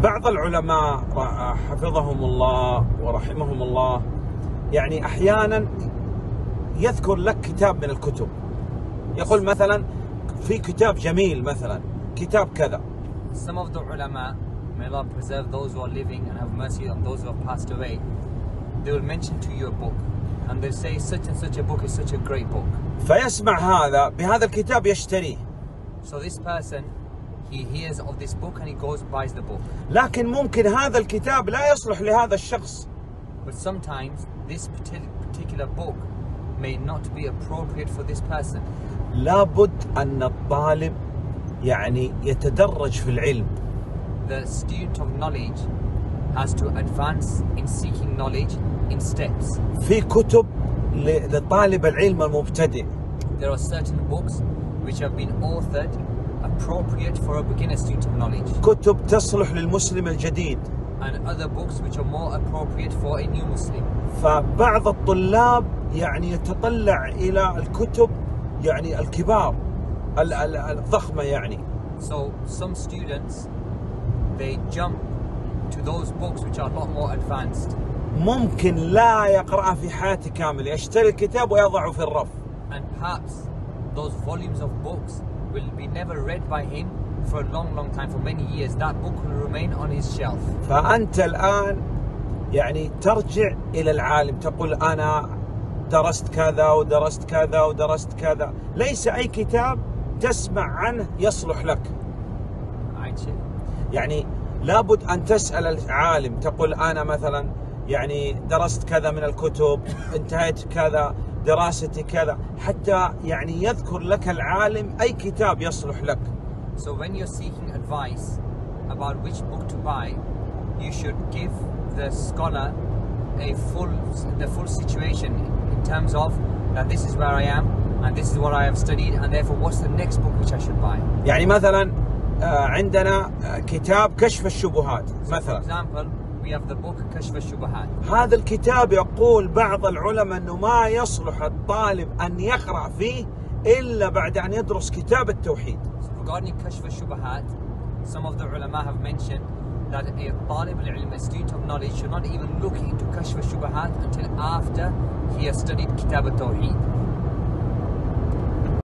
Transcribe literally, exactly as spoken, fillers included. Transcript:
بعض العلماء حفظهم الله ورحمهم الله يعني أحيانا يذكر لك كتاب من الكتب، يقول مثلا في كتاب جميل مثلا كتاب كذا. Some of the ulama, may Allah preserve those who are living and have mercy on those who have passed away, they will mention to you a book and they'll say such and such a book is such a great book. فيسمع هذا بهذا الكتاب يشتريه. So this person, he hears of this book and he goes buys the book. لكن ممكن هذا الكتاب لا يصلح لهذا الشخص. But sometimes this particular book may not be appropriate for this person. لابد أن الطالب يعني يتدرج في العلم. The student of knowledge has to advance in seeking knowledge in steps. في كتب لطالب العلم المبتدئ. There are certain books which have been authored appropriate for a beginner student of knowledge. كتب تصلح للمسلم الجديد. And other books which are more appropriate for a new Muslim. فبعض الطلاب يعني يتطلع إلى الكتب يعني الكبار الضخمة يعني. So some students they jump to those books which are a lot more advanced. ممكن لا يقرأها في حياته كاملة، يشتري الكتاب ويضعه في الرف. And perhaps those volumes of books will be never read by him for a long long time, for many years. That book will remain on his shelf. فأنت الآن يعني ترجع إلى العالم تقول أنا درست كذا ودرست كذا ودرست كذا، ليس أي كتاب تسمع عنه يصلح لك. يعني لابد أن تسأل العالم تقول أنا مثلا يعني درست كذا من الكتب، انتهيت كذا، دراستي كذا، حتى يعني يذكر لك العالم أي كتاب يصلح لك. So when you're seeking advice about which book to buy, you should give the scholar a full the full situation in terms of that this is where I am and this is what I have studied and therefore what's the next book which I should buy. يعني مثلا عندنا كتاب كشف الشبهات مثلا. For example, we have the book كشف الشبهات. هذا الكتاب يقول بعض العلماء أنه ما يصلح الطالب أن يقرأ فيه إلا بعد أن يدرس كتاب التوحيد. So regarding كشف الشبهات, some of the ulama have mentioned that a طالب العلم, a student of knowledge, should not even look into كشف الشبهات until after he has studied كتاب التوحيد.